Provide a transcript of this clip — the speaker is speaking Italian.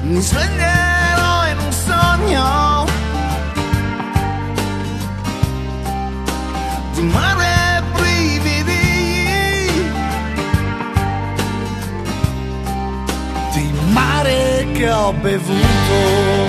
mi sveglierò in un sogno di mare e brividi, di mare che ho bevuto.